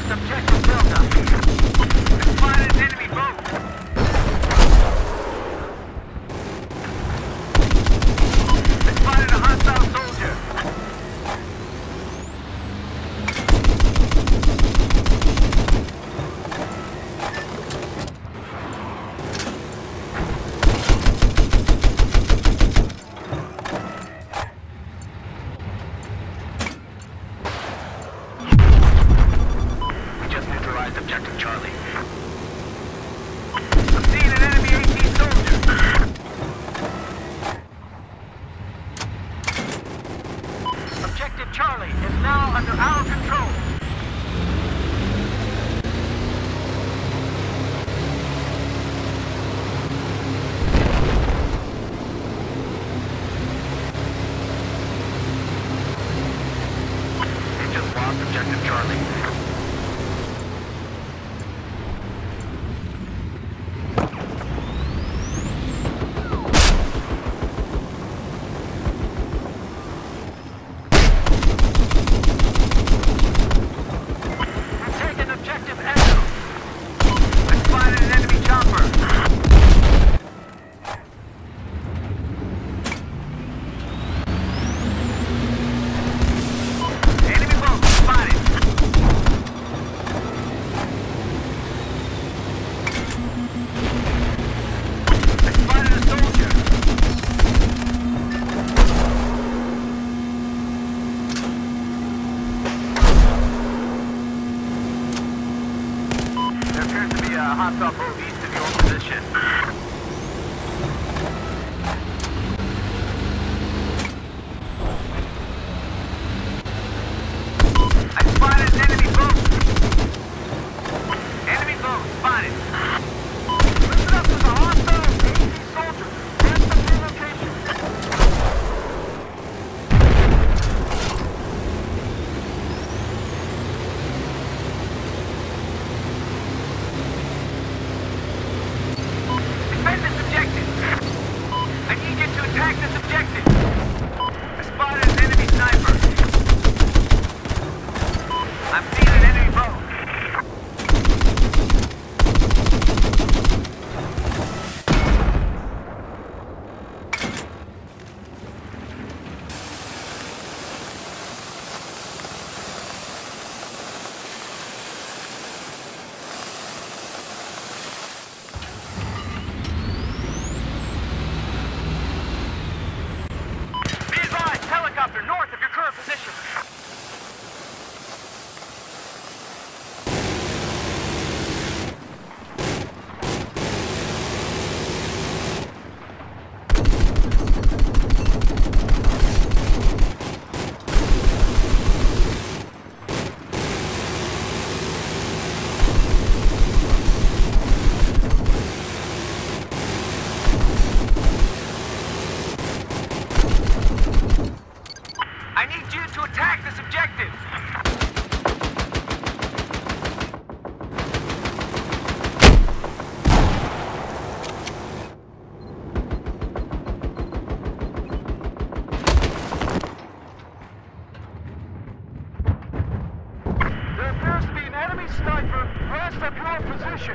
Objective Delta. Spotted an enemy boat. Spotted a hostile soldier. Objective Charlie. I'm seeing an enemy AT soldier. Objective Charlie is now under our control. We just lost Objective Charlie. Hostile boat east of your position. I spotted an enemy boat. Enemy boat spotted. Listen up, there's a hostile AT soldier. That's the key location. Attack this objective! I spotted an enemy sniper. I'm seeing an enemy boat. North of your current position. I need you to attack this objective! There appears to be an enemy sniper west of your position.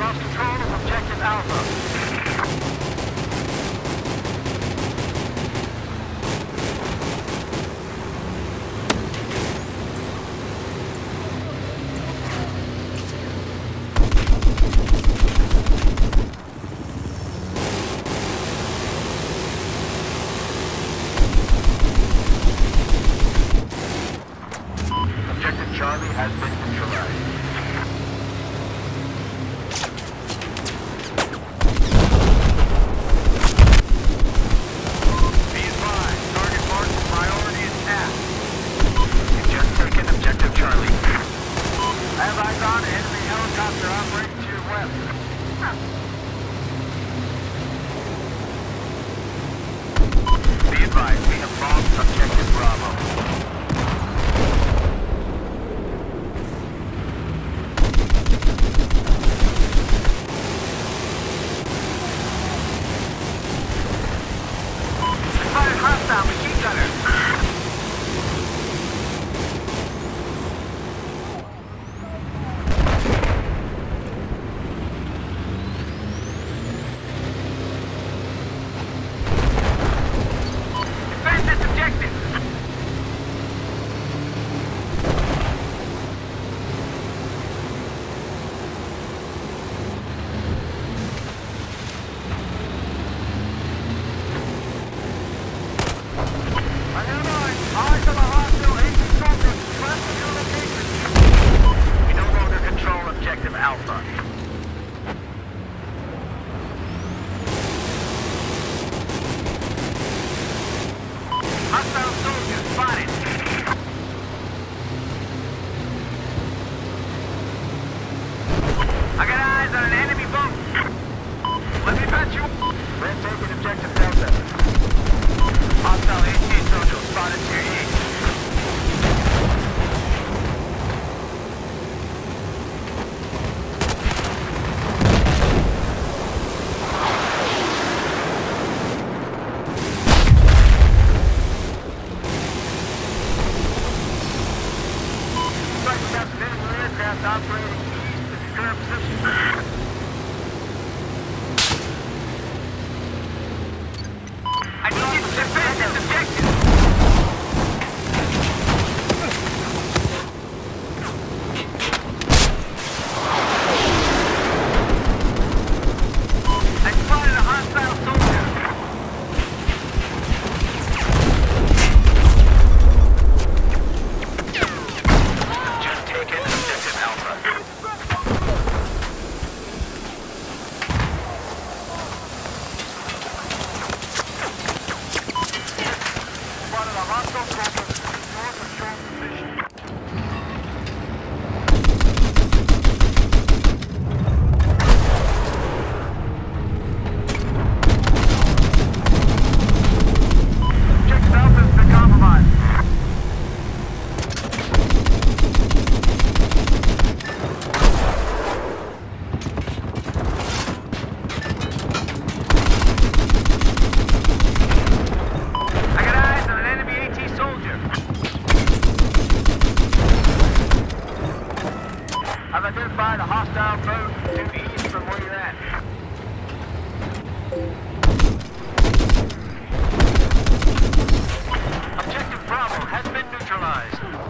lost control of objective Alpha. Objective Charlie has been neutralized. Be advised, target marked for priority attack. You've just taken Objective Charlie. I have eyes on an enemy helicopter operating to your west. Be advised, we have lost Objective Bravo. Hostile machine gunner. Defend this objective. Eyes on a hostile agent soldier west of your location. We no longer control Objective Alpha. Hostile soldier spotted. I got eyes on an enemy boat. Let me patch you. We're taking Objective Delta. Hostile AT soldier spotted to your east. Strike about enemy aircraft operating east of your current position. I need you to defend this objective. I spotted a hostile soldier. Just taken Objective Alpha. Spotted a hostile soldier north of your position. Objective Alpha has been compromised. I got eyes on an enemy AT soldier. I've identified a hostile boat due east from where you're at. Objective Bravo has been neutralized.